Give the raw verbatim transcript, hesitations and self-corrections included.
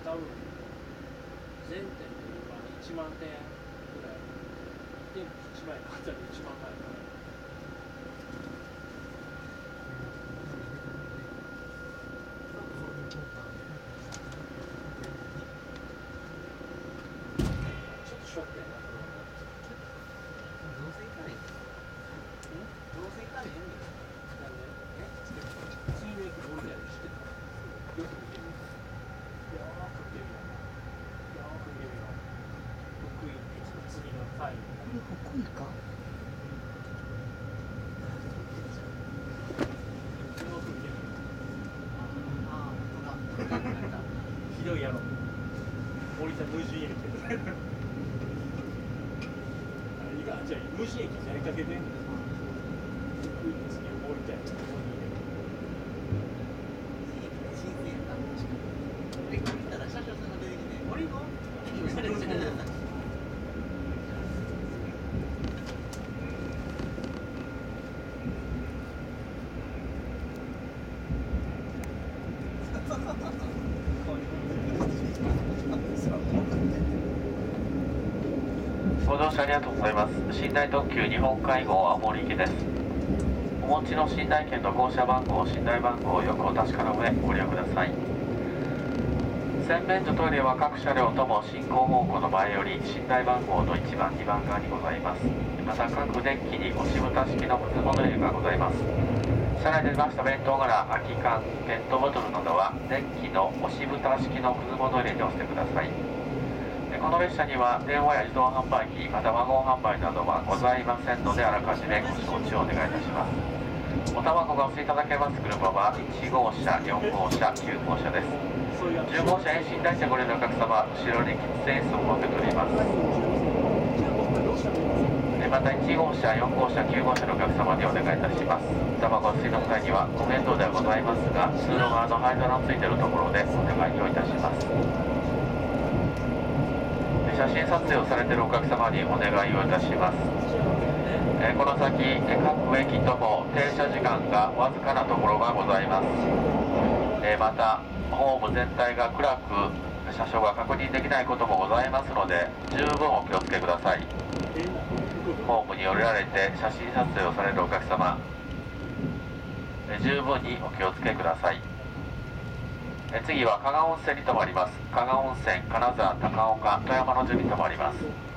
多分全店で今いちまんてんぐらい、店舗いちまい買ったらいちまんまいかな。ちょっとショックやな、これは。 どうせ行かないんですか。どうせ行かないんですか。 なんで次の駅降りたりしてた。よく見てみよう。よーく見てみよう。よーく見てみよう。福井駅の次の階。 これ福井か。 よく見てみよう。 ああ、本当だ。なんかひどいやろ。森田無人駅。いや、じゃあ無人駅になりかけて。福井の次に降りたい。 新鮮やった。で、これ見たら車掌さんが出てきて、森の。 ご乗車ありがとうございます。寝台特急日本海号青森行きです。お持ちの寝台券と号車番号、寝台番号をよくお確かな上ご利用ください。洗面所トイレは各車両とも進行方向の前より寝台番号のいちばん、にばん側にございます。また各デッキに押し蓋式の靴物入れがございます。車内で出ました弁当柄、空き缶、ペットボトルなどはデッキの押し蓋式の靴物入れに押してください。この列車には電話や自動販売機、またワゴン販売などはございませんので、あらかじめご承知をお願いいたします。お卵がお吸いいただけます車はいち号車、よん号車、きゅう号車です。じゅう号車へ寝台車ご利用のお客様、後ろに喫煙室を設けております。またいち号車、よん号車、きゅう号車のお客様にお願いいたします。卵を吸い飲む際にはご面倒ではございますが、通路側の灰皿のついているところでお願いをいたします。写真撮影をされているお客様にお願いをいたします。えこの先、え各駅とも停車時間がわずかなところがございます。えまた、ホーム全体が暗く、車掌が確認できないこともございますので、十分お気をつけください。ホームに降りられて写真撮影をされるお客様、え十分にお気をつけください。え次は加賀温泉に停まります。加賀温泉、金沢、高岡、富山の順に停まります。